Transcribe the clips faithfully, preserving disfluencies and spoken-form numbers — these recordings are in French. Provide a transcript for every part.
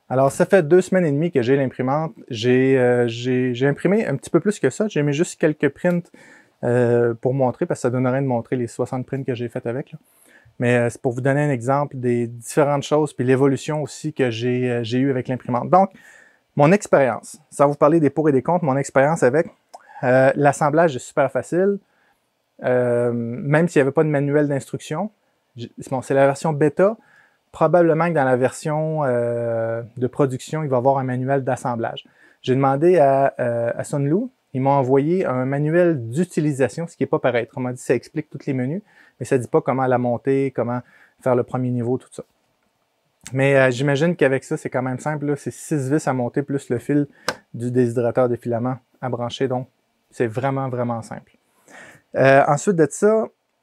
Alors, ça fait deux semaines et demie que j'ai l'imprimante. J'ai euh, j'ai imprimé un petit peu plus que ça. J'ai mis juste quelques prints euh, pour montrer, parce que ça donne rien de montrer les soixante prints que j'ai fait avec. Là. Mais euh, c'est pour vous donner un exemple des différentes choses, puis l'évolution aussi que j'ai euh, j'ai eu avec l'imprimante. Donc, mon expérience, ça va vous parler des pour et des contre, mon expérience avec euh, l'assemblage est super facile, euh, même s'il n'y avait pas de manuel d'instruction. Bon, c'est la version bêta. Probablement que dans la version euh, de production, il va y avoir un manuel d'assemblage. J'ai demandé à, euh, à Sunlu, ils m'ont envoyé un manuel d'utilisation, ce qui n'est pas pareil. Autrement dit, ça explique tous les menus, mais ça ne dit pas comment la monter, comment faire le premier niveau, tout ça. Mais euh, j'imagine qu'avec ça, c'est quand même simple. C'est six vis à monter plus le fil du déshydrateur de filament à brancher. Donc, c'est vraiment, vraiment simple. Euh, ensuite de ça,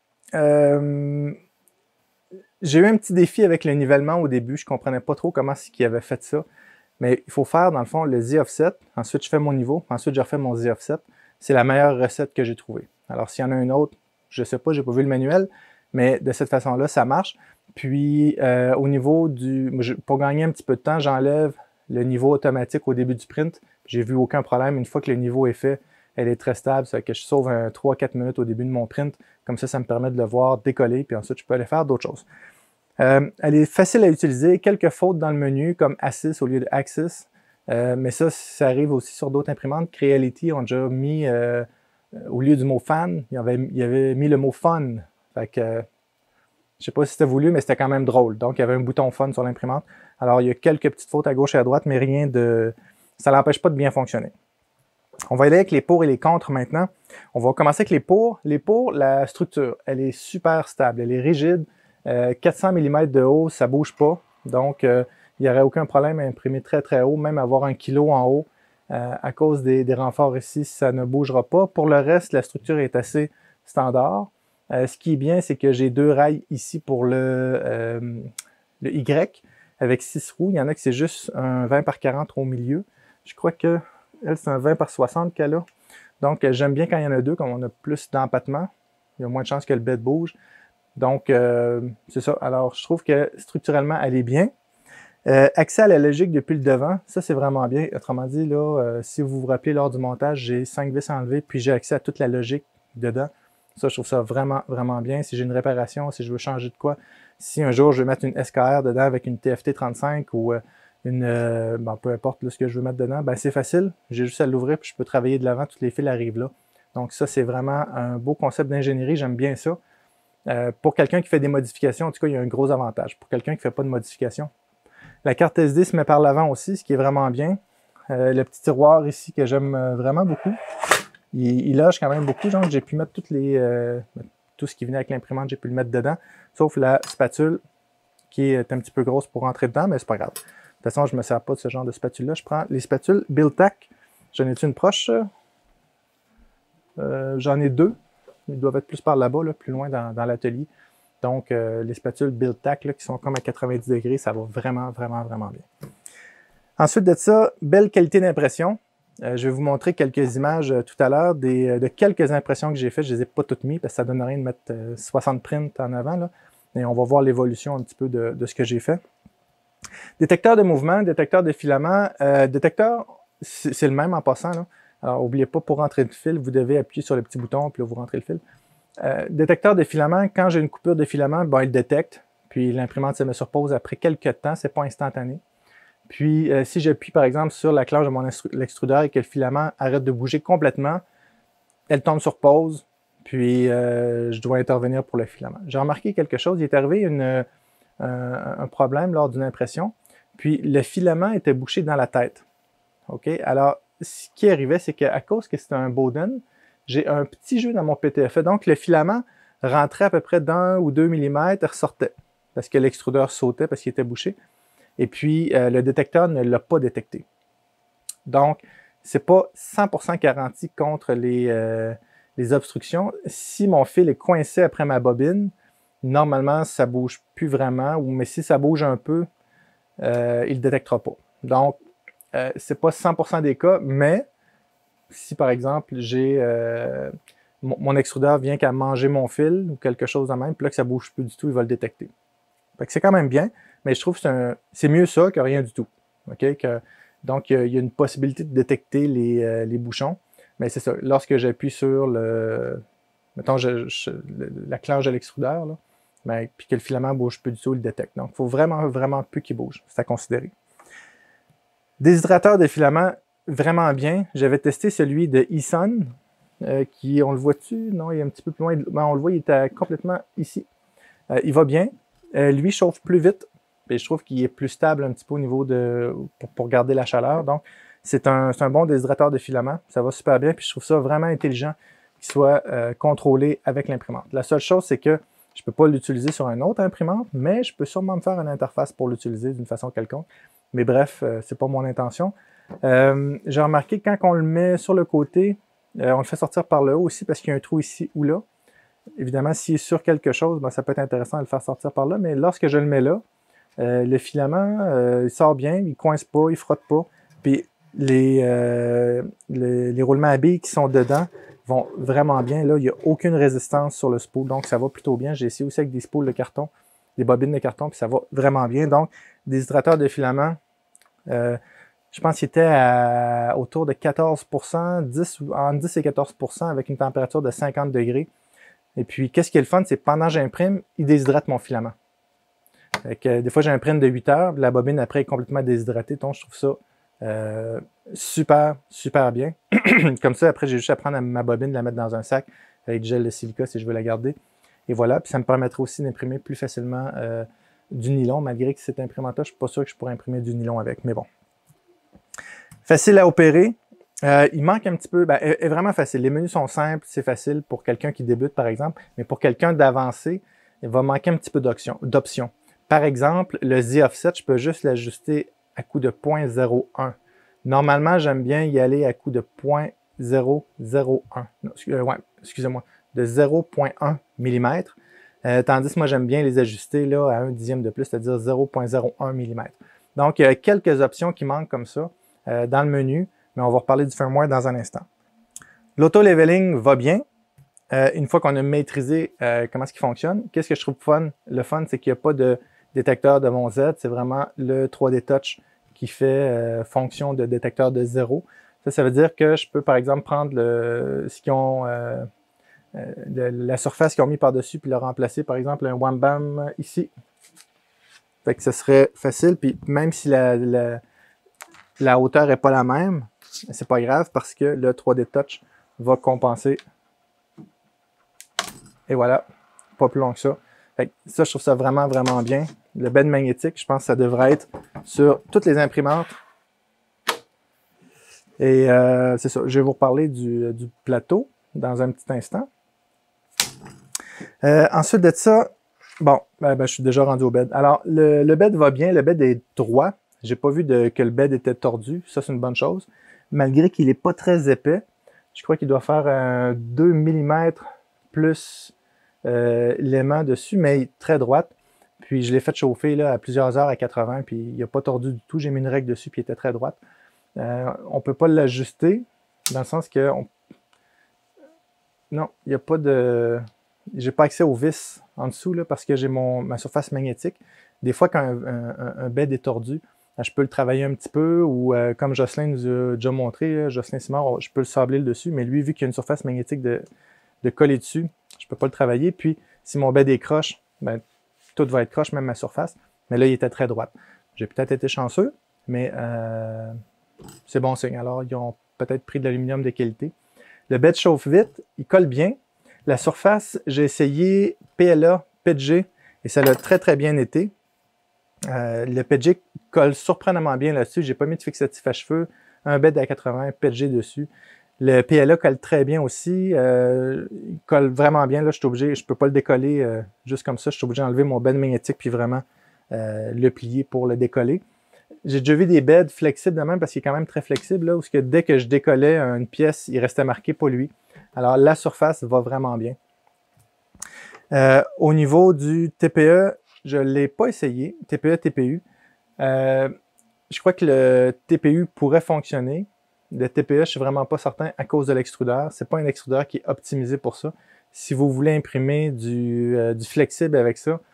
euh, j'ai eu un petit défi avec le nivellement au début. Je ne comprenais pas trop comment c'est qu'il avait fait ça. Mais il faut faire, dans le fond, le Z-offset. Ensuite, je fais mon niveau. Ensuite, je refais mon Z-offset. C'est la meilleure recette que j'ai trouvée. Alors, s'il y en a une autre, je ne sais pas, je n'ai pas vu le manuel. Mais de cette façon-là, ça marche. Puis, euh, au niveau du... Pour gagner un petit peu de temps, j'enlève le niveau automatique au début du print. J'ai vu aucun problème. Une fois que le niveau est fait, elle est très stable. Ça fait que je sauve un trois à quatre minutes au début de mon print. Comme ça, ça me permet de le voir décoller. Puis ensuite, je peux aller faire d'autres choses. Euh, elle est facile à utiliser. Quelques fautes dans le menu, comme Asys au lieu de Axis. Euh, mais ça, ça arrive aussi sur d'autres imprimantes. Creality ont déjà mis, euh, au lieu du mot fan, il y avait, il y avait mis le mot fun. Fait que, euh, je sais pas si c'était voulu, mais c'était quand même drôle. Donc, il y avait un bouton fun sur l'imprimante. Alors, il y a quelques petites fautes à gauche et à droite, mais rien de... Ça l'empêche pas de bien fonctionner. On va aller avec les pour et les contre maintenant. On va commencer avec les pour. Les pour, la structure, elle est super stable, elle est rigide. Euh, quatre cents millimètres de haut, ça bouge pas. Donc, euh, il n'y aurait aucun problème à imprimer très très haut, même avoir un kilo en haut. Euh, à cause des, des renforts ici, ça ne bougera pas. Pour le reste, la structure est assez standard. Euh, ce qui est bien, c'est que j'ai deux rails ici pour le, euh, le Y avec six roues. Il y en a que c'est juste un vingt par quarante au milieu. Je crois que elle, c'est un vingt par soixante qu'elle a. Donc, j'aime bien quand il y en a deux, comme on a plus d'empattement. Il y a moins de chances que le bed bouge. Donc, euh, c'est ça. Alors, je trouve que structurellement, elle est bien. Euh, accès à la logique depuis le devant, ça, c'est vraiment bien. Autrement dit, là, euh, si vous vous rappelez lors du montage, j'ai cinq vis enlevées, puis j'ai accès à toute la logique dedans. Ça, je trouve ça vraiment, vraiment bien. Si j'ai une réparation, si je veux changer de quoi, si un jour je veux mettre une S K R dedans avec une T F T trente-cinq ou euh, une, euh, ben, peu importe là, ce que je veux mettre dedans, ben c'est facile. J'ai juste à l'ouvrir, puis je peux travailler de l'avant, tous les fils arrivent là. Donc ça, c'est vraiment un beau concept d'ingénierie, j'aime bien ça. Euh, pour quelqu'un qui fait des modifications, en tout cas, il y a un gros avantage. Pour quelqu'un qui ne fait pas de modification. La carte S D se met par l'avant aussi, ce qui est vraiment bien. Euh, le petit tiroir ici que j'aime vraiment beaucoup. Il, il loge quand même beaucoup. Genre, j'ai pu mettre toutes les, euh, tout ce qui venait avec l'imprimante, j'ai pu le mettre dedans. Sauf la spatule qui est un petit peu grosse pour rentrer dedans, mais c'est pas grave. De toute façon, je ne me sers pas de ce genre de spatule-là. Je prends les spatules Biltac. J'en ai une proche. Euh, J'en ai deux. Ils doivent être plus par là-bas, là, plus loin dans, dans l'atelier. Donc, euh, les spatules Biltac qui sont comme à quatre-vingt-dix degrés, ça va vraiment, vraiment, vraiment bien. Ensuite de ça, belle qualité d'impression. Euh, je vais vous montrer quelques images euh, tout à l'heure euh, de quelques impressions que j'ai faites. Je ne les ai pas toutes mises parce que ça ne donne rien de mettre euh, soixante prints en avant. Là. Et on va voir l'évolution un petit peu de, de ce que j'ai fait. Détecteur de mouvement, détecteur de filament. Euh, détecteur, c'est le même en passant. Là. Alors, n'oubliez pas, pour rentrer le fil, vous devez appuyer sur le petit bouton, puis là, vous rentrez le fil. Euh, détecteur de filament, quand j'ai une coupure de filament, ben, il détecte, puis l'imprimante se met sur pause après quelques temps, c'est pas instantané. Puis, euh, si j'appuie, par exemple, sur la clenche de mon extrudeur et que le filament arrête de bouger complètement, elle tombe sur pause, puis euh, je dois intervenir pour le filament. J'ai remarqué quelque chose, il est arrivé une, euh, un problème lors d'une impression, puis le filament était bouché dans la tête. OK? Alors, ce qui arrivait, c'est qu'à cause que c'était un Bowden, j'ai un petit jeu dans mon P T F E. Donc, le filament rentrait à peu près d'un ou deux millimètres et ressortait parce que l'extrudeur sautait parce qu'il était bouché. Et puis, euh, le détecteur ne l'a pas détecté. Donc, ce n'est pas cent pour cent garanti contre les, euh, les obstructions. Si mon fil est coincé après ma bobine, normalement, ça ne bouge plus vraiment. Ou, mais si ça bouge un peu, euh, il ne le détectera pas. Donc, euh, ce n'est pas cent pour cent des cas, mais si par exemple, j'ai euh, mon, mon extrudeur vient qu'à manger mon fil ou quelque chose de même, puis là que ça ne bouge plus du tout, il va le détecter. Fait que c'est quand même bien, mais je trouve que c'est mieux ça que rien du tout. OK? Que, donc, il y a une possibilité de détecter les, euh, les bouchons. Mais c'est ça, lorsque j'appuie sur le, mettons, je, je, le, la clenche de l'extrudeur, là, ben, puis que le filament ne bouge plus du tout, il le détecte. Donc, il faut vraiment, vraiment plus qu'il bouge. C'est à considérer. Déshydrateur de filament, vraiment bien. J'avais testé celui de Eson, euh, qui, on le voit-tu? Non, il est un petit peu plus loin. Ben, on le voit, il était complètement ici. Euh, il va bien. Euh, lui chauffe plus vite. Et je trouve qu'il est plus stable un petit peu au niveau de... pour, pour garder la chaleur. Donc, c'est un, c'est un bon déshydrateur de filament. Ça va super bien. Puis je trouve ça vraiment intelligent qu'il soit euh, contrôlé avec l'imprimante. La seule chose, c'est que je ne peux pas l'utiliser sur une autre imprimante, mais je peux sûrement me faire une interface pour l'utiliser d'une façon quelconque. Mais bref, euh, c'est pas mon intention. Euh, j'ai remarqué que quand on le met sur le côté, euh, on le fait sortir par le haut aussi parce qu'il y a un trou ici ou là. Évidemment, s'il est sur quelque chose, ben, ça peut être intéressant de le faire sortir par là, mais lorsque je le mets là, euh, le filament, euh, il sort bien, il ne coince pas, il ne frotte pas. Puis les, euh, les, les roulements à billes qui sont dedans vont vraiment bien. Là, il n'y a aucune résistance sur le spool, donc ça va plutôt bien. J'ai essayé aussi avec des spools de carton, des bobines de carton, puis ça va vraiment bien. Donc, des hydrateurs de filament, euh, je pense qu'il était à, autour de quatorze pour cent, dix, entre dix et quatorze pour cent avec une température de cinquante degrés. Et puis, qu'est-ce qui est le fun, c'est pendant que j'imprime, il déshydrate mon filament. Fait que, des fois, j'imprime de huit heures, la bobine après est complètement déshydratée, donc je trouve ça euh, super, super bien. Comme ça, après, j'ai juste à prendre ma bobine, la mettre dans un sac avec du gel de silica si je veux la garder. Et voilà, puis ça me permettra aussi d'imprimer plus facilement euh, du nylon, malgré que cette imprimante-là, je ne suis pas sûr que je pourrais imprimer du nylon avec, mais bon. Facile à opérer. Euh, il manque un petit peu, ben, est, est vraiment facile. Les menus sont simples, c'est facile pour quelqu'un qui débute, par exemple, mais pour quelqu'un d'avancé, il va manquer un petit peu d'options. Par exemple, le Z-Offset, je peux juste l'ajuster à coup de zéro virgule zéro un. Normalement, j'aime bien y aller à coup de zéro virgule zéro zéro un. Non, euh, ouais, excusez-moi, de zéro virgule un millimètre. Euh, tandis que moi, j'aime bien les ajuster là, à un dixième de plus, c'est-à-dire zéro virgule zéro un millimètre. Donc, il y a quelques options qui manquent comme ça euh, dans le menu, mais on va reparler du firmware dans un instant. L'auto-leveling va bien. Euh, une fois qu'on a maîtrisé euh, comment est-ce qu'il fonctionne, qu'est-ce que je trouve fun? Le fun, c'est qu'il n'y a pas de détecteur de mon Z, c'est vraiment le trois D Touch qui fait euh, fonction de détecteur de zéro. Ça, ça veut dire que je peux, par exemple, prendre le, ce qu'ils ont, euh, euh, le, la surface qu'ils ont mis par-dessus puis le remplacer, par exemple, un Wham Bam ici. Fait que ce serait facile, puis même si la, la, la hauteur n'est pas la même, c'est pas grave parce que le trois D Touch va compenser. Et voilà, pas plus long que ça. Fait que ça, je trouve ça vraiment, vraiment bien. Le bed magnétique, je pense que ça devrait être sur toutes les imprimantes. Et euh, c'est ça, je vais vous reparler du, du plateau dans un petit instant. Euh, ensuite de ça, bon, ben, ben, je suis déjà rendu au bed. Alors, le, le bed va bien, le bed est droit. J'ai pas vu de, que le bed était tordu, ça c'est une bonne chose. Malgré qu'il n'est pas très épais, je crois qu'il doit faire un deux millimètres plus euh, l'aimant dessus, mais très droite. Puis je l'ai fait chauffer là, à plusieurs heures à quatre-vingts, puis il n'a pas tordu du tout. J'ai mis une règle dessus, puis il était très droite. Euh, on ne peut pas l'ajuster, dans le sens que... On... Non, il n'y a pas de... J'ai pas accès aux vis en dessous, là, parce que j'ai mon ma surface magnétique. Des fois, quand un, un, un bed est tordu, je peux le travailler un petit peu, ou euh, comme Jocelyn nous a déjà montré, Jocelyn Simard, je peux le sabler le dessus, mais lui, vu qu'il y a une surface magnétique de, de coller dessus, je ne peux pas le travailler. Puis, si mon bed est croche, ben, tout va être croche, même ma surface. Mais là, il était très droite. J'ai peut-être été chanceux, mais euh, c'est bon signe. Alors, ils ont peut-être pris de l'aluminium de qualité. Le bed chauffe vite, il colle bien. La surface, j'ai essayé P L A, P E T G, et ça l'a très, très bien été. Euh, le P E T G colle surprenamment bien là-dessus. J'ai pas mis de fixatif à cheveux. Un bed à quatre-vingts, P E T G dessus. Le P L A colle très bien aussi. Euh, il colle vraiment bien. Là, je suis obligé, je peux pas le décoller euh, juste comme ça. Je suis obligé d'enlever mon bed magnétique puis vraiment euh, le plier pour le décoller. J'ai déjà vu des beds flexibles de même parce qu'il est quand même très flexible, là, où que dès que je décollais une pièce, il restait marqué pour lui. Alors, la surface va vraiment bien. Euh, au niveau du T P E, je ne l'ai pas essayé. T P E, T P U. Euh, je crois que le T P U pourrait fonctionner. Le T P E, je ne suis vraiment pas certain à cause de l'extrudeur. Ce n'est pas un extrudeur qui est optimisé pour ça. Si vous voulez imprimer du, euh, du flexible avec ça,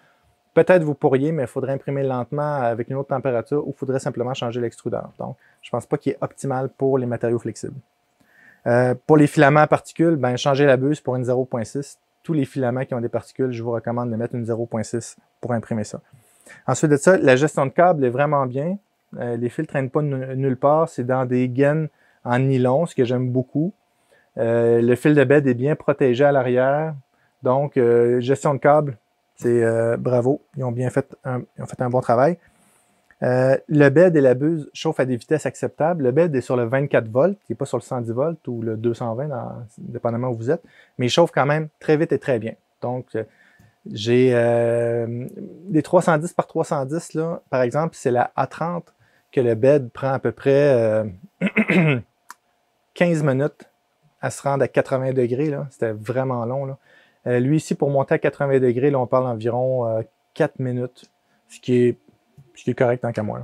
peut-être vous pourriez, mais il faudrait imprimer lentement avec une autre température ou il faudrait simplement changer l'extrudeur. Donc, je ne pense pas qu'il est optimal pour les matériaux flexibles. Euh, pour les filaments à particules, ben, changez la buse pour une zéro point six. Tous les filaments qui ont des particules, je vous recommande de mettre une zéro point six pour imprimer ça. Ensuite de ça, la gestion de câble est vraiment bien. Euh, les fils ne traînent pas nulle part. C'est dans des gaines en nylon, ce que j'aime beaucoup. Euh, le fil de bed est bien protégé à l'arrière. Donc, euh, gestion de câble, c'est euh, bravo. Ils ont bien fait un, ils ont fait un bon travail. Euh, le bed et la buse chauffent à des vitesses acceptables. Le bed est sur le vingt-quatre volts, il n'est pas sur le cent dix volts ou le deux cent vingt, dans, dépendamment où vous êtes, mais il chauffe quand même très vite et très bien. Donc, j'ai euh, des trois cent dix par trois cent dix, là, par exemple, c'est la A trente que le bed prend à peu près euh, quinze minutes à se rendre à quatre-vingts degrés. C'était vraiment long. Là. Euh, lui ici, pour monter à quatre-vingts degrés, là, on parle environ euh, quatre minutes, ce qui est ce qui est correct tant qu'à moi. Là.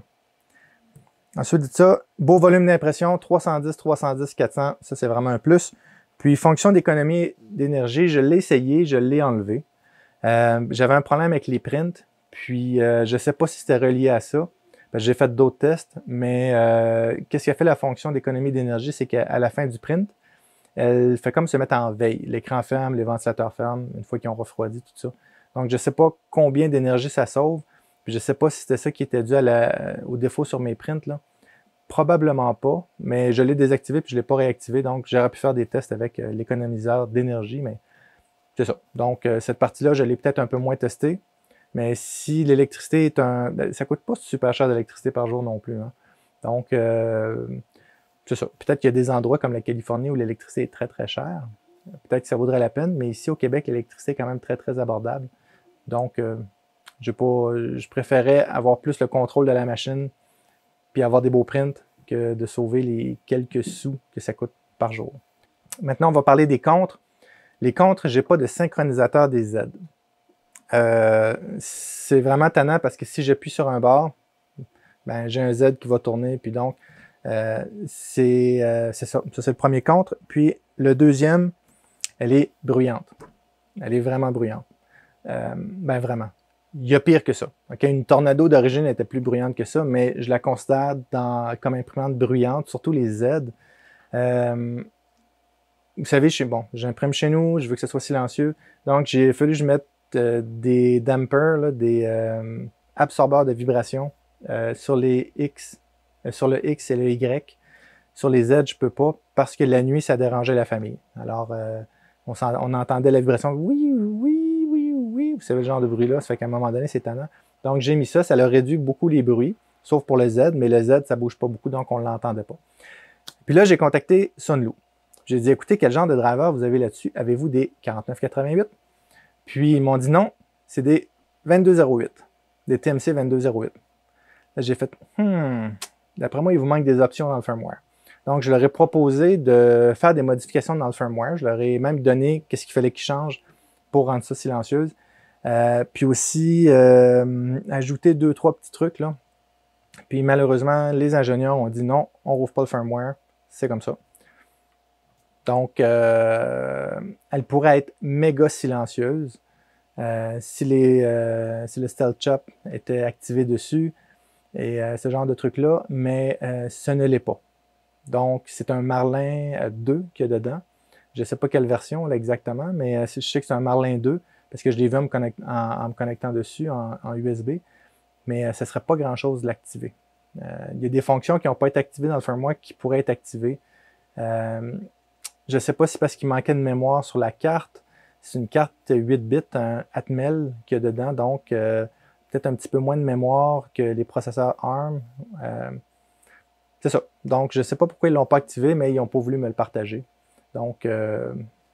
Ensuite de ça, beau volume d'impression, trois cent dix, trois cent dix, quatre cents, ça c'est vraiment un plus. Puis fonction d'économie d'énergie, je l'ai essayé, je l'ai enlevé. Euh, J'avais un problème avec les prints, puis euh, je ne sais pas si c'était relié à ça. J'ai fait d'autres tests, mais euh, qu'est-ce qui a fait la fonction d'économie d'énergie, c'est qu'à la fin du print, elle fait comme se mettre en veille. L'écran ferme, les ventilateurs ferment, une fois qu'ils ont refroidi, tout ça. Donc je ne sais pas combien d'énergie ça sauve. Puis je ne sais pas si c'était ça qui était dû à la, au défaut sur mes prints. Là. Probablement pas, mais je l'ai désactivé puis je ne l'ai pas réactivé. Donc, j'aurais pu faire des tests avec euh, l'économiseur d'énergie, mais c'est ça. Donc, euh, cette partie-là, je l'ai peut-être un peu moins testée. Mais si l'électricité est un... Ben, ça ne coûte pas super cher d'électricité par jour non plus. Hein. Donc, euh, c'est ça. Peut-être qu'il y a des endroits comme la Californie où l'électricité est très, très chère. Peut-être que ça vaudrait la peine, mais ici au Québec, l'électricité est quand même très, très abordable. Donc, euh, J'ai pas, je préférais avoir plus le contrôle de la machine puis avoir des beaux prints que de sauver les quelques sous que ça coûte par jour. Maintenant, on va parler des contres. Les contres, j'ai pas de synchronisateur des Z. Euh, c'est vraiment tannant parce que si j'appuie sur un bar, ben, j'ai un Z qui va tourner. Puis donc, euh, c'est euh, ça. Ça, c'est le premier contre. Puis le deuxième, elle est bruyante. Elle est vraiment bruyante. Euh, ben vraiment. Il y a pire que ça. Okay? Une Tornado d'origine était plus bruyante que ça, mais je la considère dans, comme imprimante bruyante, surtout les Z. Euh, vous savez, je, bon, j'imprime chez nous, je veux que ce soit silencieux. Donc, j'ai fallu que je mette euh, des dampers, là, des euh, absorbeurs de vibration euh, sur les X, euh, sur le X et le Y. Sur les Z, je peux pas parce que la nuit, ça dérangeait la famille. Alors, euh, on, on entendait la vibration. Oui, oui. Vous savez le genre de bruit-là, ça fait qu'à un moment donné, c'est tannant. Donc, j'ai mis ça, ça leur réduit beaucoup les bruits, sauf pour le Z, mais le Z, ça ne bouge pas beaucoup, donc on ne l'entendait pas. Puis là, j'ai contacté Sunloo. J'ai dit, écoutez, quel genre de driver vous avez là-dessus? Avez-vous des quarante-neuf quatre-vingt-huit? Puis, ils m'ont dit non, c'est des vingt-deux zéro huit, des T M C vingt-deux zéro huit. Là, j'ai fait, hmm, d'après moi, il vous manque des options dans le firmware. Donc, je leur ai proposé de faire des modifications dans le firmware. Je leur ai même donné qu'est-ce qu'il fallait qu'ils changent pour rendre ça silencieuse. Euh, puis aussi, euh, ajouter deux, trois petits trucs, là. Puis malheureusement, les ingénieurs ont dit non, on rouvre pas le firmware. C'est comme ça. Donc, euh, elle pourrait être méga silencieuse. Euh, si, les, euh, si le Stealth Chop était activé dessus et euh, ce genre de trucs-là, mais euh, ce ne l'est pas. Donc, c'est un Marlin deux qu'il y a dedans. Je ne sais pas quelle version là, exactement, mais euh, je sais que c'est un Marlin deux. Parce que je l'ai vu en me, connect, en, en me connectant dessus en, en U S B, mais euh, ce ne serait pas grand-chose de l'activer. Euh, il y a des fonctions qui n'ont pas été activées dans le firmware qui pourraient être activées. Euh, je ne sais pas si c'est parce qu'il manquait de mémoire sur la carte. C'est une carte huit bits, un Atmel qu'il y a dedans, donc euh, peut-être un petit peu moins de mémoire que les processeurs ARM. Euh, c'est ça. Donc, je ne sais pas pourquoi ils ne l'ont pas activé, mais ils n'ont pas voulu me le partager. Donc, euh,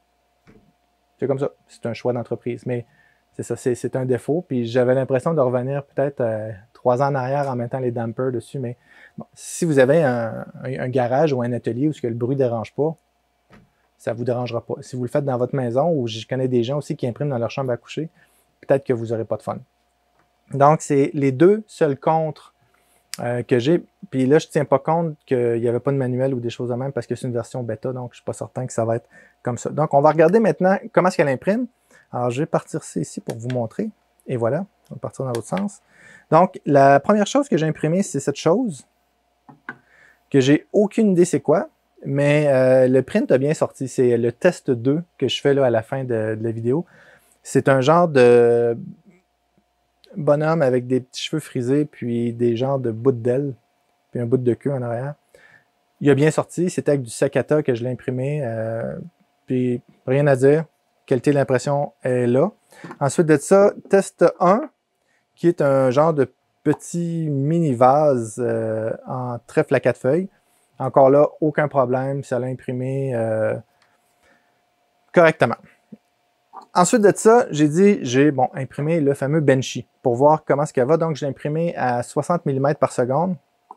c'est comme ça, c'est un choix d'entreprise. Mais c'est ça, c'est un défaut. Puis j'avais l'impression de revenir peut-être euh, trois ans en arrière en mettant les dampers dessus. Mais bon, si vous avez un, un, un garage ou un atelier où ce que le bruit ne dérange pas, ça ne vous dérangera pas. Si vous le faites dans votre maison, ou je connais des gens aussi qui impriment dans leur chambre à coucher, peut-être que vous n'aurez pas de fun. Donc, c'est les deux seuls contres euh, que j'ai. Puis là, je ne tiens pas compte qu'il n'y avait pas de manuel ou des choses de même parce que c'est une version bêta, donc je ne suis pas certain que ça va être comme ça. Donc, on va regarder maintenant comment est-ce qu'elle imprime. Alors, je vais partir ça ici pour vous montrer. Et voilà, On va partir dans l'autre sens. Donc, la première chose que j'ai imprimée, c'est cette chose, que j'ai aucune idée c'est quoi, mais euh, le print a bien sorti. C'est le test deux que je fais là, à la fin de, de la vidéo. C'est un genre de bonhomme avec des petits cheveux frisés, puis des genres de bouts d'ailes, puis un bout de queue en arrière. Il a bien sorti. C'était avec du Sakata que je l'ai imprimé. Euh, puis, rien à dire. Qualité de l'impression est là. Ensuite de ça, test un, qui est un genre de petit mini vase euh, en trèfle à quatre feuilles. Encore là, aucun problème, ça l'a imprimé euh, correctement. Ensuite de ça, j'ai dit, j'ai bon, imprimé le fameux Benchy pour voir comment ce qu'elle va. Donc, je l'ai imprimé à soixante millimètres par seconde.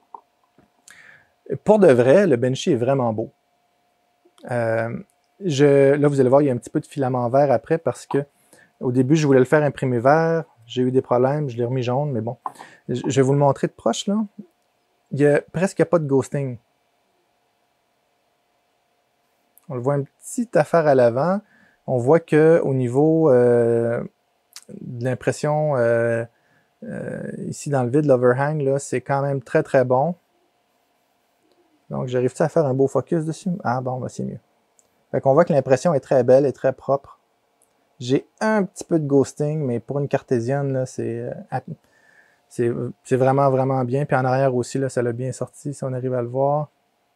Pour de vrai, le Benchy est vraiment beau. Euh, je, là, vous allez voir, il y a un petit peu de filament vert après parce que au début, je voulais le faire imprimer vert. J'ai eu des problèmes, je l'ai remis jaune, mais bon. Je vais vous le montrer de proche, là. Il n'y a presque pas de ghosting. On le voit une petite affaire à l'avant. On voit qu'au niveau euh, de l'impression euh, euh, ici dans le vide, l'overhang, là, c'est quand même très très bon. Donc, j'arrive-tu à faire un beau focus dessus? Ah bon, ben, c'est mieux. Fait qu'on voit que l'impression est très belle et très propre. J'ai un petit peu de ghosting, mais pour une cartésienne, c'est euh, c'est vraiment, vraiment bien. Puis en arrière aussi, là, ça l'a bien sorti, si on arrive à le voir.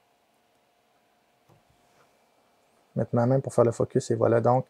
Mettre ma main pour faire le focus, et voilà. Donc,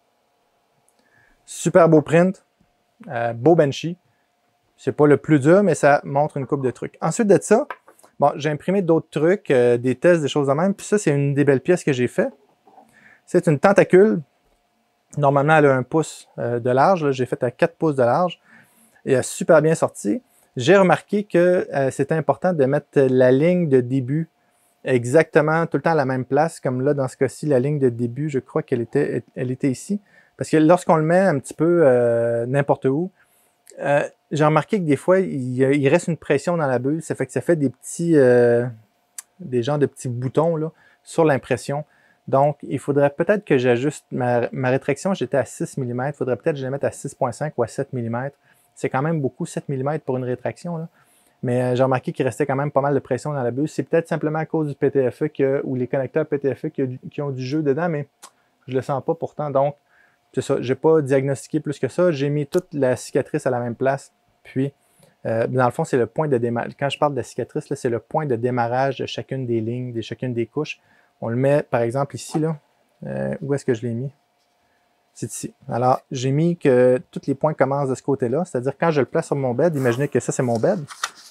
super beau print, euh, beau Benchy. C'est pas le plus dur, mais ça montre une coupe de trucs. Ensuite de ça, bon, j'ai imprimé d'autres trucs, euh, des tests, des choses de même. Puis ça, c'est une des belles pièces que j'ai fait. C'est une tentacule. Normalement, elle a un pouce euh, de large. J'ai fait à quatre pouces de large. Et elle a super bien sorti. J'ai remarqué que euh, c'était important de mettre la ligne de début exactement tout le temps à la même place. Comme là, dans ce cas-ci, la ligne de début, je crois qu'elle était, elle était ici. Parce que lorsqu'on le met un petit peu euh, n'importe où, euh, j'ai remarqué que des fois, il, il reste une pression dans la bulle. Ça fait que ça fait des petits, euh, des genres de petits boutons là, sur l'impression. Donc, il faudrait peut-être que j'ajuste ma, ma rétraction. J'étais à six millimètres. Il faudrait peut-être que je la mette à six virgule cinq ou à sept millimètres. C'est quand même beaucoup, sept millimètres pour une rétraction. Là. Mais euh, j'ai remarqué qu'il restait quand même pas mal de pression dans la bulle. C'est peut-être simplement à cause du P T F E que, ou les connecteurs P T F E qui, qui ont du jeu dedans, mais je le sens pas pourtant. Donc, c'est ça. J'ai pas diagnostiqué plus que ça. J'ai mis toute la cicatrice à la même place. Puis, euh, dans le fond, c'est le point de démarrage. Quand je parle de la cicatrice, c'est le point de démarrage de chacune des lignes, de chacune des couches. On le met, par exemple, ici, là. Euh, où est-ce que je l'ai mis? C'est ici. Alors, j'ai mis que tous les points commencent de ce côté-là. C'est-à-dire, quand je le place sur mon bed, imaginez que ça, c'est mon bed.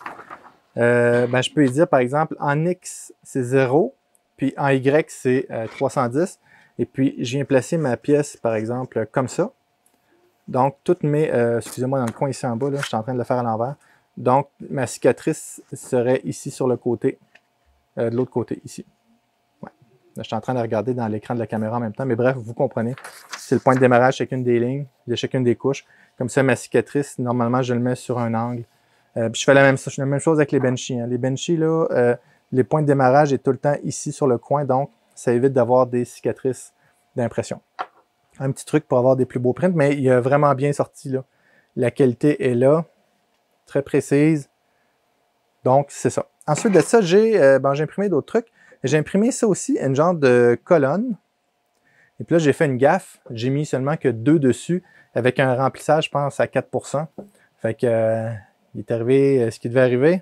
Euh, ben, je peux lui dire, par exemple, en X, c'est zéro. Puis en Y, c'est euh, trois cent dix. Et puis, je viens placer ma pièce, par exemple, comme ça. Donc, toutes mes... Euh, excusez-moi, dans le coin ici en bas, là, je suis en train de le faire à l'envers. Donc, ma cicatrice serait ici sur le côté, euh, de l'autre côté, ici. Ouais. Là, je suis en train de regarder dans l'écran de la caméra en même temps. Mais bref, vous comprenez. C'est le point de démarrage de chacune des lignes, de chacune des couches. Comme ça, ma cicatrice, normalement, je le mets sur un angle. Euh, puis je fais la même, je fais la même chose avec les Benchy. Hein. Les Benchy, là, euh, les points de démarrage est tout le temps ici sur le coin. Donc, ça évite d'avoir des cicatrices d'impression. Un petit truc pour avoir des plus beaux prints, mais il a vraiment bien sorti, là. La qualité est là, très précise. Donc, c'est ça. Ensuite de ça, j'ai euh, ben, j'ai imprimé d'autres trucs. J'ai imprimé ça aussi, une genre de colonne. Et puis là, j'ai fait une gaffe. J'ai mis seulement que deux dessus, avec un remplissage, je pense, à quatre pour cent. Fait que, euh, il est arrivé euh, ce qui devait arriver.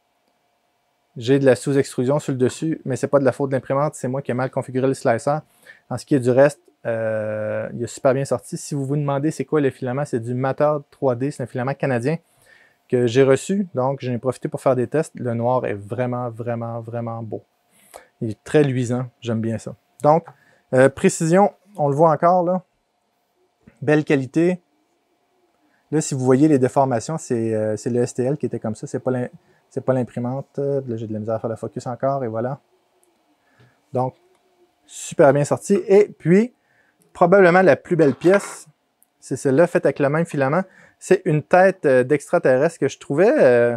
J'ai de la sous-extrusion sur le dessus, mais c'est pas de la faute de l'imprimante, c'est moi qui ai mal configuré le slicer. En ce qui est du reste, euh, il a super bien sorti. Si vous vous demandez c'est quoi le filament, c'est du Matter trois D, c'est un filament canadien que j'ai reçu, donc j'en ai profité pour faire des tests. Le noir est vraiment, vraiment, vraiment beau. Il est très luisant, j'aime bien ça. Donc, euh, précision, on le voit encore là. Belle qualité. Là, si vous voyez les déformations, c'est euh, le S T L qui était comme ça, c'est pas l'imprimante. Là, j'ai de la misère à faire le focus encore, et voilà. Donc, super bien sorti. Et puis, probablement la plus belle pièce, c'est celle-là, faite avec le même filament. C'est une tête euh, d'extraterrestre que je trouvais euh,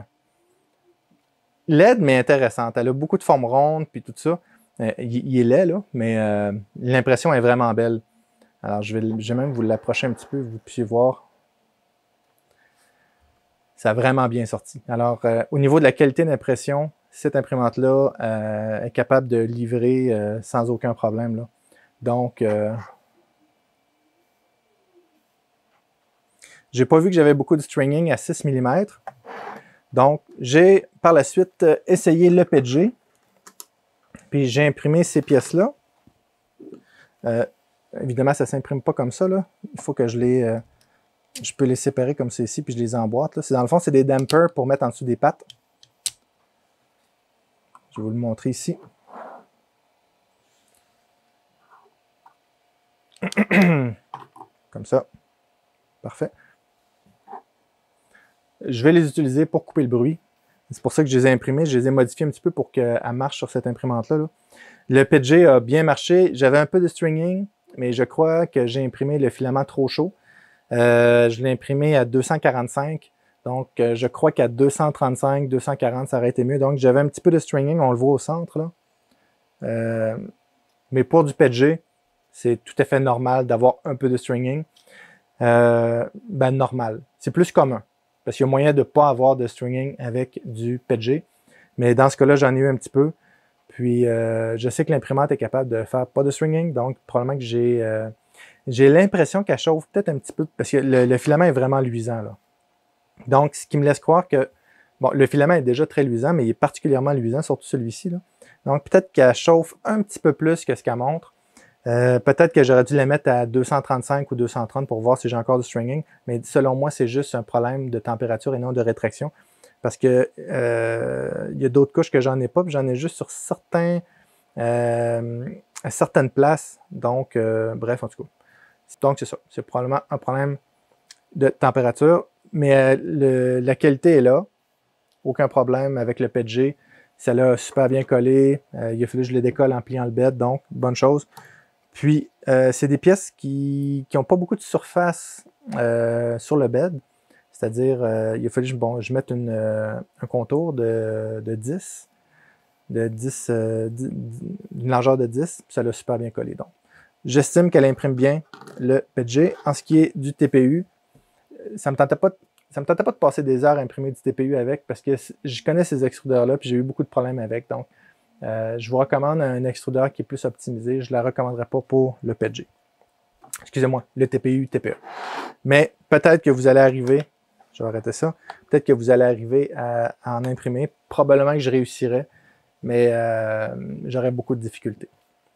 laide, mais intéressante. Elle a beaucoup de formes rondes, puis tout ça. Euh, il, il est laid, là, mais euh, l'impression est vraiment belle. Alors, je vais, je vais même vous l'approcher un petit peu, vous puissiez voir. ça a vraiment bien sorti. Alors, euh, au niveau de la qualité d'impression, cette imprimante-là euh, est capable de livrer euh, sans aucun problème, là. Donc, euh, j'ai pas vu que j'avais beaucoup de stringing à six millimètres. Donc, j'ai par la suite essayé le P E T G. Puis j'ai imprimé ces pièces-là. Euh, évidemment, ça ne s'imprime pas comme ça, là. Il faut que je les... Euh, je peux les séparer comme ceci, puis je les emboîte. Là. Dans le fond, c'est des dampers pour mettre en dessous des pattes. Je vais vous le montrer ici. Comme ça. Parfait. Je vais les utiliser pour couper le bruit. C'est pour ça que je les ai imprimés. Je les ai modifiés un petit peu pour qu'elles marchent sur cette imprimante-là. Là. Le P E T G a bien marché. J'avais un peu de stringing, mais je crois que j'ai imprimé le filament trop chaud. Euh, je l'ai imprimé à deux cent quarante-cinq. Donc, euh, je crois qu'à deux cent trente-cinq, deux cent quarante, ça aurait été mieux. Donc, j'avais un petit peu de stringing. On le voit au centre. Là. Euh, mais pour du P E T G, c'est tout à fait normal d'avoir un peu de stringing. Euh, ben, normal. C'est plus commun. Parce qu'il y a moyen de ne pas avoir de stringing avec du P E T G. Mais dans ce cas-là, j'en ai eu un petit peu. Puis, euh, je sais que l'imprimante est capable de faire pas de stringing. Donc, probablement que j'ai euh, j'ai l'impression qu'elle chauffe peut-être un petit peu. Parce que le, le filament est vraiment luisant, là. Donc, ce qui me laisse croire que... Bon, le filament est déjà très luisant, mais il est particulièrement luisant, surtout celui-ci, là. Donc, peut-être qu'elle chauffe un petit peu plus que ce qu'elle montre. Euh, peut-être que j'aurais dû la mettre à deux cent trente-cinq ou deux cent trente pour voir si j'ai encore du stringing, mais selon moi, c'est juste un problème de température et non de rétraction. Parce que euh, il y a d'autres couches que j'en ai pas, puis j'en ai juste sur certains euh, à certaines places. Donc, euh, bref, en tout cas. Donc, c'est ça. C'est probablement un problème de température, mais euh, le, la qualité est là. Aucun problème avec le P E T G. Ça l'a super bien collé. Euh, il a fallu que je le décolle en pliant le bed, donc bonne chose. Puis, euh, c'est des pièces qui n'ont pas beaucoup de surface euh, sur le bed. C'est-à-dire, euh, il a fallu que bon, je mette une, euh, un contour de, de dix, de dix, euh, d'une largeur de dix, puis ça l'a super bien collé. Donc, j'estime qu'elle imprime bien le P E T G. En ce qui est du T P U, ça me tentait pas de, ça me tentait pas de passer des heures à imprimer du T P U avec parce que je connais ces extrudeurs-là, puis j'ai eu beaucoup de problèmes avec. Donc, Euh, je vous recommande un extrudeur qui est plus optimisé. Je ne la recommanderais pas pour le P E T G. Excusez-moi, le T P U, T P E. Mais peut-être que vous allez arriver, je vais arrêter ça, peut-être que vous allez arriver à, à en imprimer. Probablement que je réussirais, mais euh, j'aurais beaucoup de difficultés.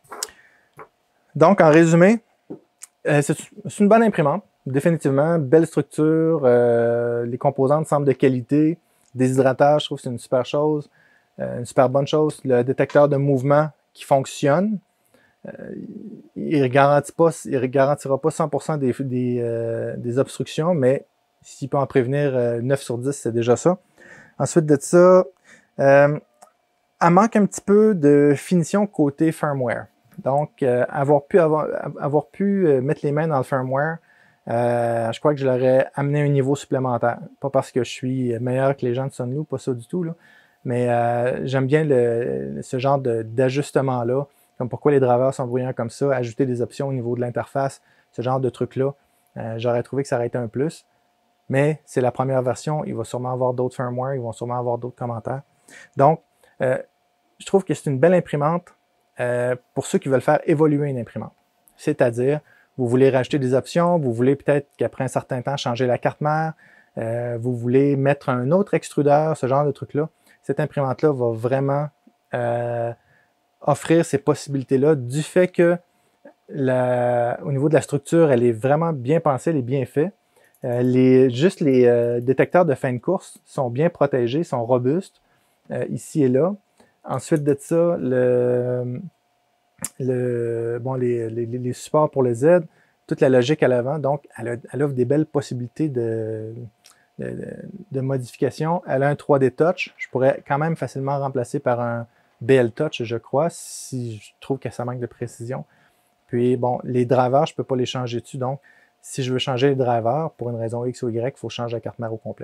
Donc, en résumé, euh, c'est une bonne imprimante, définitivement. Belle structure, euh, les composantes semblent de qualité. Déshydratage, je trouve que c'est une super chose. Une super bonne chose, le détecteur de mouvement qui fonctionne. Euh, il ne garantit pas, il garantira pas cent pour cent des, des, euh, des obstructions, mais s'il peut en prévenir euh, neuf sur dix, c'est déjà ça. Ensuite de ça, euh, elle manque un petit peu de finition côté firmware. Donc, euh, avoir pu, avoir, avoir pu mettre les mains dans le firmware, euh, je crois que je l'aurais amené à un niveau supplémentaire. Pas parce que je suis meilleur que les gens de Sunloop, pas ça du tout, là. Mais euh, j'aime bien le, ce genre d'ajustement-là, comme pourquoi les drivers sont bruyants comme ça, ajouter des options au niveau de l'interface, ce genre de trucs-là. Euh, J'aurais trouvé que ça aurait été un plus. Mais c'est la première version, il va sûrement avoir d'autres firmware, ils vont sûrement avoir d'autres commentaires. Donc, euh, je trouve que c'est une belle imprimante euh, pour ceux qui veulent faire évoluer une imprimante. C'est-à-dire, vous voulez rajouter des options, vous voulez peut-être qu'après un certain temps changer la carte mère, euh, vous voulez mettre un autre extrudeur, ce genre de trucs-là. Cette imprimante-là va vraiment euh, offrir ces possibilités-là du fait que la, au niveau de la structure, elle est vraiment bien pensée, elle est bien faite. Euh, les, juste les euh, détecteurs de fin de course sont bien protégés, sont robustes, euh, ici et là. Ensuite de ça, le, le, bon, les, les, les supports pour le Z, toute la logique à l'avant, donc elle, a, elle offre des belles possibilités de... De, de modification. Elle a un trois D Touch. Je pourrais quand même facilement remplacer par un B L Touch, je crois, si je trouve que ça manque de précision. Puis, bon, les drivers, je ne peux pas les changer dessus. Donc, si je veux changer les drivers, pour une raison X ou Y, il faut changer la carte mère au complet.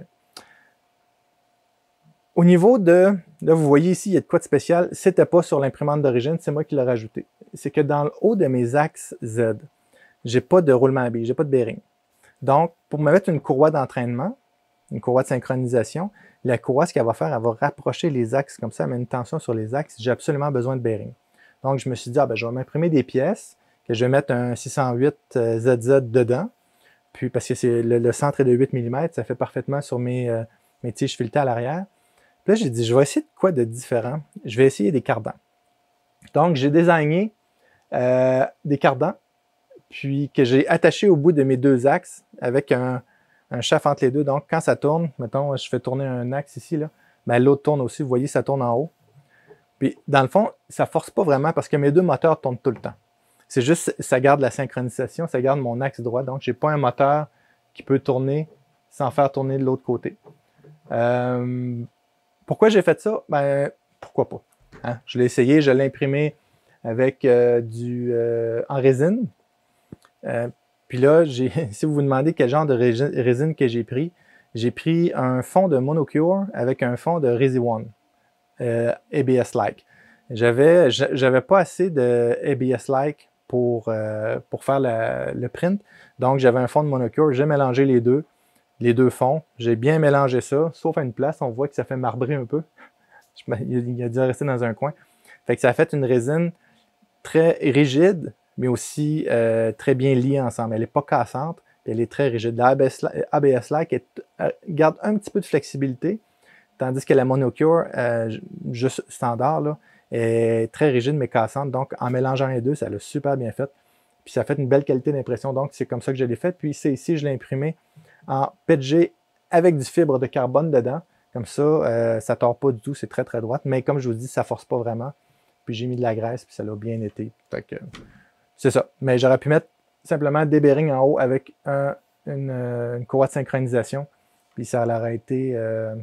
Au niveau de... Là, vous voyez ici, il y a de quoi de spécial. C'était pas sur l'imprimante d'origine, c'est moi qui l'ai rajouté. C'est que dans le haut de mes axes Z, j'ai pas de roulement à billes, j'ai pas de bearing. Donc, pour me mettre une courroie d'entraînement, une courroie de synchronisation. La courroie, ce qu'elle va faire, elle va rapprocher les axes comme ça, elle met une tension sur les axes. J'ai absolument besoin de bearing. Donc, je me suis dit, ah, ben, je vais m'imprimer des pièces, que je vais mettre un six cent huit Z Z dedans. Puis, parce que c'est le, le centre est de huit millimètres, ça fait parfaitement sur mes, euh, mes tiges filetées à l'arrière. Puis là, j'ai dit, je vais essayer de quoi de différent? Je vais essayer des cardans. Donc, j'ai désigné euh, des cardans, puis que j'ai attaché au bout de mes deux axes avec un, un shaft entre les deux. Donc, quand ça tourne, mettons, je fais tourner un axe ici, là, ben, l'autre tourne aussi. Vous voyez, ça tourne en haut. Puis, dans le fond, ça ne force pas vraiment parce que mes deux moteurs tournent tout le temps. C'est juste, ça garde la synchronisation, ça garde mon axe droit. Donc, je n'ai pas un moteur qui peut tourner sans faire tourner de l'autre côté. Euh, pourquoi j'ai fait ça? Ben, pourquoi pas? Hein? Je l'ai essayé, je l'ai imprimé avec euh, du euh, en résine. Euh, puis là, si vous vous demandez quel genre de résine que j'ai pris, j'ai pris un fond de Monocure avec un fond de ResiOne, euh, A B S-like. J'avais, j'avais pas assez de A B S-like pour, euh, pour faire la, le print, donc j'avais un fond de Monocure. J'ai mélangé les deux, les deux fonds. J'ai bien mélangé ça, sauf à une place, on voit que ça fait marbrer un peu. Il a dû rester dans un coin. Fait que ça a fait une résine très rigide, mais aussi euh, très bien liée ensemble. Elle n'est pas cassante, elle est très rigide. La A B S-like garde un petit peu de flexibilité, tandis que la Monocure, euh, juste standard, là, est très rigide mais cassante. Donc, en mélangeant les deux, ça l'a super bien fait. Puis ça fait une belle qualité d'impression. Donc, c'est comme ça que je l'ai fait. Puis c'est ici, je l'ai imprimé en P E T G avec du fibre de carbone dedans. Comme ça, euh, ça ne tord pas du tout, c'est très très droite. Mais comme je vous dis, ça ne force pas vraiment. Puis j'ai mis de la graisse, puis ça l'a bien été. Fait que c'est ça. Mais j'aurais pu mettre simplement des bearings en haut avec un, une, une courroie de synchronisation. Puis ça aurait été. Euh,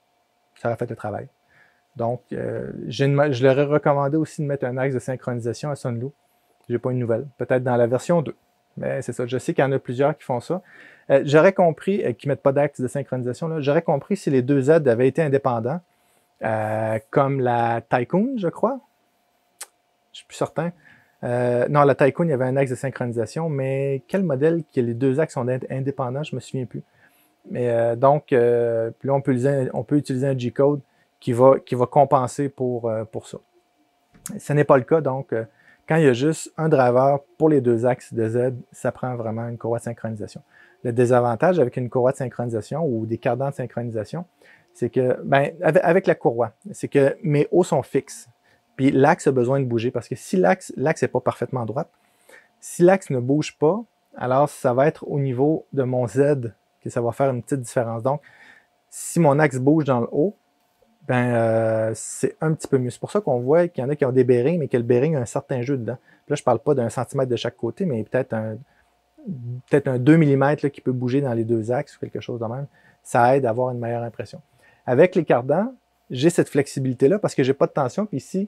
ça aurait fait le travail. Donc, euh, une, je leur ai recommandé aussi de mettre un axe de synchronisation à Sunloop. Je n'ai pas une nouvelle. Peut-être dans la version deux. Mais c'est ça. Je sais qu'il y en a plusieurs qui font ça. Euh, j'aurais compris, euh, qui ne mettent pas d'axe de synchronisation, j'aurais compris si les deux Z avaient été indépendants, euh, comme la Tycoon, je crois. Je ne suis plus certain. Euh, non, la Tycoon, il y avait un axe de synchronisation, mais quel modèle que les deux axes sont indépendants, je ne me souviens plus. Mais euh, donc, euh, puis là, on peut, utiliser, on peut utiliser un G-code qui va, qui va compenser pour, euh, pour ça. Ce n'est pas le cas, donc, euh, quand il y a juste un driver pour les deux axes de Z, ça prend vraiment une courroie de synchronisation. Le désavantage avec une courroie de synchronisation ou des cardans de synchronisation, c'est que, ben, avec, avec la courroie, c'est que mes hauts sont fixes. Puis l'axe a besoin de bouger parce que si l'axe l'axe n'est pas parfaitement droit, si l'axe ne bouge pas, alors ça va être au niveau de mon Z que ça va faire une petite différence. Donc, si mon axe bouge dans le haut, ben euh, c'est un petit peu mieux. C'est pour ça qu'on voit qu'il y en a qui ont des bearings, mais que le bearing a un certain jeu dedans. Puis là, je ne parle pas d'un centimètre de chaque côté, mais peut-être un, peut-être un deux millimètres là, qui peut bouger dans les deux axes ou quelque chose de même. Ça aide à avoir une meilleure impression. Avec les cardans, j'ai cette flexibilité-là parce que je n'ai pas de tension. Puis ici,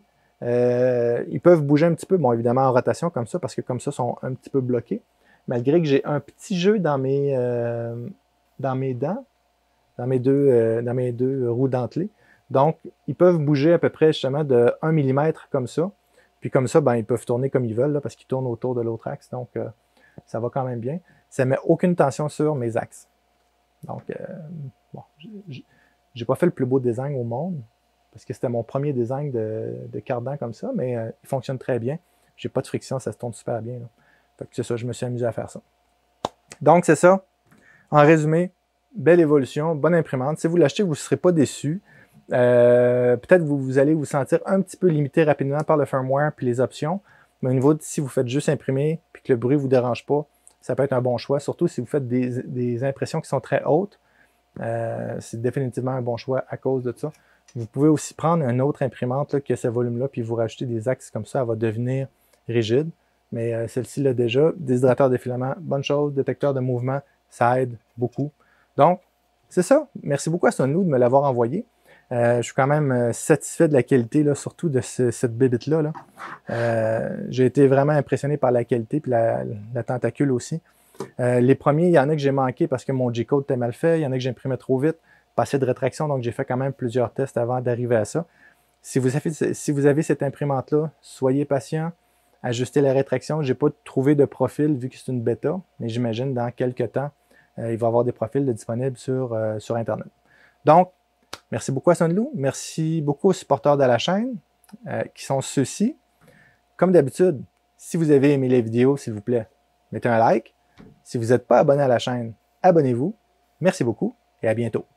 euh, ils peuvent bouger un petit peu, bon, évidemment en rotation comme ça, parce que comme ça, ils sont un petit peu bloqués. Malgré que j'ai un petit jeu dans mes, euh, dans mes dents, dans mes deux, euh, dans mes deux roues dentelées. Donc, ils peuvent bouger à peu près justement de un millimètre comme ça. Puis comme ça, ben, ils peuvent tourner comme ils veulent là, parce qu'ils tournent autour de l'autre axe. Donc, euh, ça va quand même bien. Ça ne met aucune tension sur mes axes. Donc, euh, bon, j'ai pas fait le plus beau design au monde parce que c'était mon premier design de, de cardan comme ça, mais euh, il fonctionne très bien. J'ai pas de friction, ça se tourne super bien. Là. Fait que c'est ça, je me suis amusé à faire ça. Donc, c'est ça. En résumé, belle évolution, bonne imprimante. Si vous l'achetez, vous ne serez pas déçus. Euh, peut-être que vous, vous allez vous sentir un petit peu limité rapidement par le firmware et les options. Mais au niveau de si vous faites juste imprimer et que le bruit ne vous dérange pas, ça peut être un bon choix, surtout si vous faites des, des impressions qui sont très hautes. Euh, c'est définitivement un bon choix à cause de ça. Vous pouvez aussi prendre une autre imprimante là, qui a ce volume-là, puis vous rajouter des axes comme ça, elle va devenir rigide. Mais euh, celle-ci l'a déjà. Déshydrateur de filament, bonne chose. Détecteur de mouvement, ça aide beaucoup. Donc, c'est ça. Merci beaucoup à Sunloop de me l'avoir envoyé. Euh, je suis quand même euh, satisfait de la qualité, là, surtout de ce, cette bébite-là. Là. Euh, j'ai été vraiment impressionné par la qualité et la, la tentacule aussi. Euh, les premiers, il y en a que j'ai manqué parce que mon G-code était mal fait. Il y en a que j'imprimais trop vite, pas assez de rétraction. Donc, j'ai fait quand même plusieurs tests avant d'arriver à ça. Si vous avez, si vous avez cette imprimante-là, soyez patient. Ajustez la rétraction. Je n'ai pas trouvé de profil vu que c'est une bêta, mais j'imagine dans quelques temps, euh, il va y avoir des profils disponibles sur, euh, sur Internet. Donc, merci beaucoup à Sunloo. Merci beaucoup aux supporters de la chaîne, euh, qui sont ceux-ci. Comme d'habitude, si vous avez aimé les vidéos, s'il vous plaît, mettez un like. Si vous n'êtes pas abonné à la chaîne, abonnez-vous. Merci beaucoup et à bientôt.